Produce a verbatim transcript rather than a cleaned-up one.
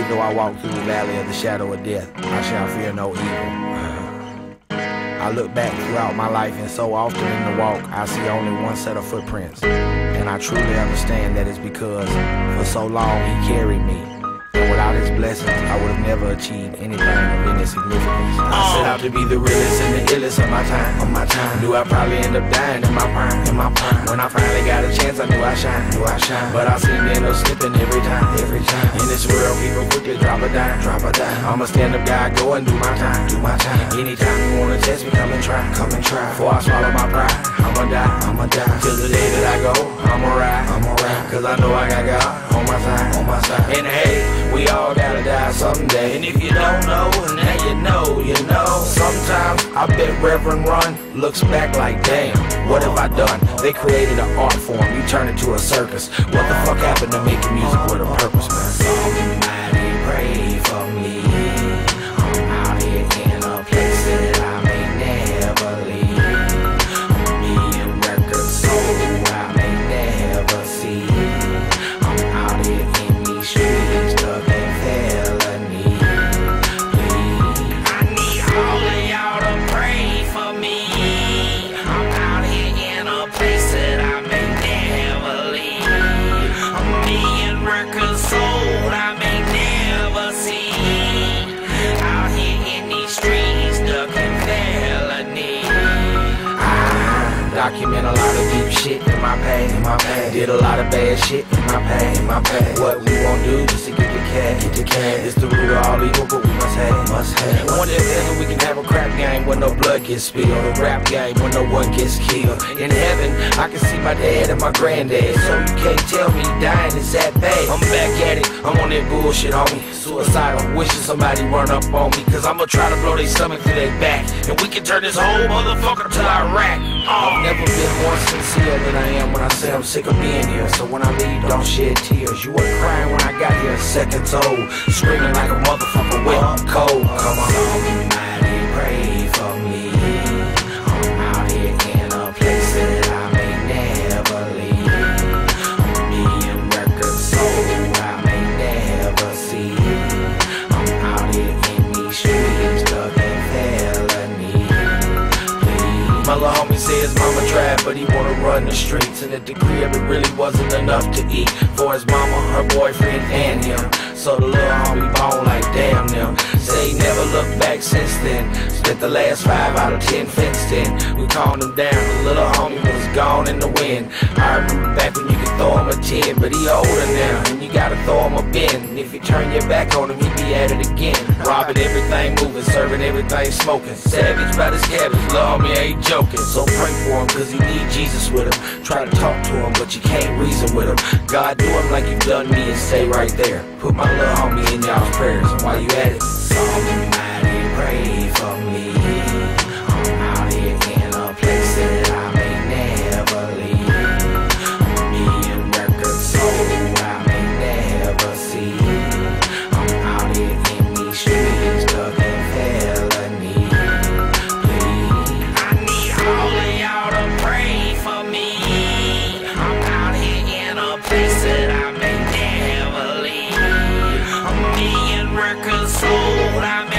Yea, though I walk through the valley of the shadow of death, I shall fear no evil. I look back throughout my life, and so often in the walk, I see only one set of footprints. And I truly understand that it's because for so long he carried me. And without his blessings, I would have never achieved anything of any significance. I set out to be the realest and the illest of my time. Of my time, knew I'd probably end up dying in my prime. In my prime, when I finally got a chance, I knew I shine. Knew I shine, but I seem to end up slipping every time. Every time in this world, people quickly drop a dime. Drop a dime. I'm a stand-up guy, go and do my time. Do my time. Anytime you wanna test me, come and try. Come and try. Before I swallow my pride, I'ma die. I'ma die. Till the day that I go, I'ma ride. I'ma ride. Cause I know I got God on my side. On my side. And hey, we all gotta die someday. And if you don't know, now you know, you know. Sometimes I bet Reverend Run looks back like, damn, what have I done? They created an art form, you turn it to a circus. What the fuck happened to making music with a purpose, man? Somebody pray for me. I'm out here in a place that I may never leave. A million records sold I may never see. I'm out here in these streets stuck in felony. Please, I need all of y'all to pray for me. I'm out here in a place that I may never leave. A million records sold I may never see. Out here in these streets stuck in felony. I document a lot of deep shit in my past. In my past, did a lot of bad shit in my past. In my past, what we won't do just to get the cash. Get the cash. It's the root of all evil, but we must have. Must have. One day then we can have a crap game where no blood gets spilled. A rap game where no one gets killed. In heaven, I can see my dad and my granddad. So you can't tell me dying is that bad. I'm back at it. I'm on that bullshit, homie. Suicidal, wishing somebody run up on me. Cause I'ma try to blow their stomach to their back. And we can turn this whole motherfucker to Iraq. Oh. I've never been more sincere than I am when I say I'm sick of being here. So when I leave, don't shed tears. You weren't crying when I got here seconds old, screaming like a motherfucker wet and cold. Come on, somebody pray for me. I'm out here in a place that I may never leave. A million records sold I may never see. I'm out here in these streets stuck in felony. Please. My little homie says mama tried, but he wanna run the streets. And at the crib it really wasn't enough to eat for his mama, her boyfriend, and him. So the little homie bone like damn them. Say he never looked back since then. Spent the last five out of ten fenced in. We calmed him down, the little homie was gone in the wind. I remember back when you could throw him a ten, but he older now, and you gotta throw him a bin. And if you turn your back on him, he be at it again. Robbing everything moving, serving everything smoking. Savage by his cabbage, little homie ain't joking. So pray for him, cause he need Jesus with him. Try to talk to him, but you can't reason with him. God do him like you done me and stay right there. Put my little homie in y'all's prayers, and while you at it, somebody pray for me. I'm out here in a place that I may never leave. A million records sold I may never see. I'm out here in these streets stuck in felony. Please, I need all of y'all to pray for me. I'm out here in a place that I may never leave. A million records sold I may